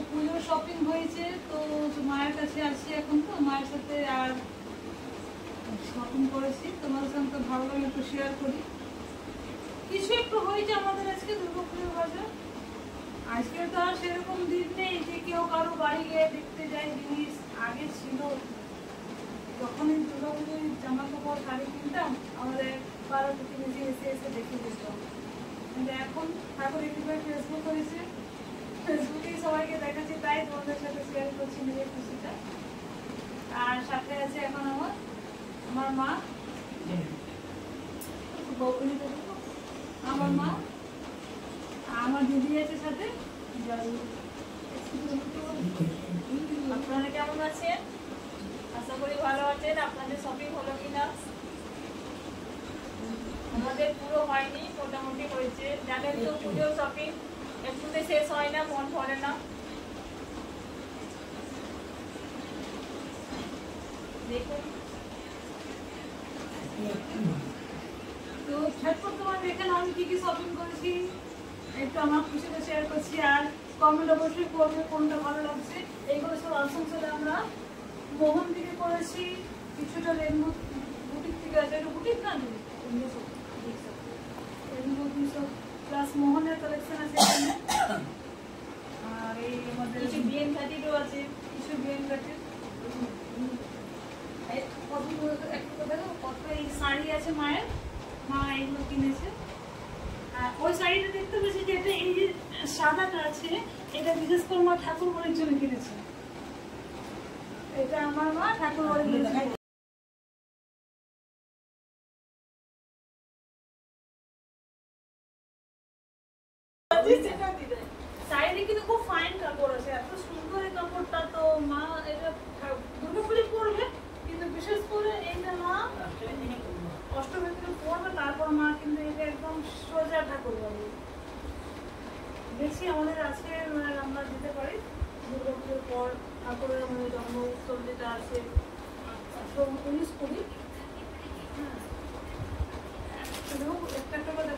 পুজোর শপিং হয়েছে, তো মায়ের কাছে আসছি এখন, তো মায়ের সাথে আর শপিং করেছি। তোমাদের সঙ্গে তো ভাবলাম একটু শেয়ার করি। কিছু একটু হয়েছে আমাদের আজকে দুর্গাপুজোর বাজার। আজকে তো আর সেরকম দিন নেই যে কেউ কারো বাড়ি গিয়ে দেখতে যায় জিনিস। আগে ছিল, যখনই দুর্গাপুজোর জামা কাপড় শাড়ি কিনতাম আমাদের পাড়া প্রতিবেশী এসে এসে দেখে যেতাম। কিন্তু এখন ঠাকুর ইউটিউবে ফেসবুক হয়েছে, ফেসবুকেই সবাইকে দেখাচ্ছি, তাই তোমাদের সাথে শেয়ার করছি নিজের খুশিটা। আর সাথে আছে এখন আমার মা, আমার মা, আমার দিদি আছে সাথে। আপনারা কেমন আছেন? আশা করি ভালো আছেন। আপনাদের শপিং হলো কিনা? আমাদের পুরো হয়নি, মোটামুটি হয়েছে। জানেন তো পুজোর শপিং একটুতে শেষ হয় না, মন ভরে না। দেখুন তো ঝটপট তোমার দেখেন আমি কি কি শপিং করেছি, একটু আমার খুশিটা শেয়ার করছি। আর কমেন্ট অবশ্যই করবে কোনটা ভালো লাগছে। এইগুলো সব আসানসোলে আমরা মোহন থেকে করেছি, কিছুটা রেনবো বুটিক থেকে আছে। এটা বুটিক না রেনবো 200 প্লাস মোহনের কালেকশন আছে এখানে। আর এই আমাদের কিছু বিএন 32 আছে, কিছু বিএন কাটে কত এই শাড়ি আছে মায়ের, মা এইগুলো কিনেছে। আর ওই শাড়িটা দেখতে পেয়েছি যেটা এই যে সাদাটা আছে, এটা বিশেষ করে মা ঠাকুর বাড়ির জন্য কিনেছে। এটা আমার মা ঠাকুর বাড়ি কিনেছে। শাড়িটা কিন্তু খুব ফাইন কাপড় আছে, এত সুন্দর এই কাপড়টা। তো মা এটা দুর্গাপুরে পরবে, কিন্তু বিশেষ করে এইটা মা অষ্টমীর দিনে পরবে। তারপর মা কিন্তু এটা একদম সোজা ঠাকুর বাড়ি। দেখছি আমাদের আজকে আমরা যেতে পারি দুর্গাপুজোর পর ঠাকুরের জন্ম উৎসব যেটা আছে 19 20। হ্যাঁ, একটা একটা করে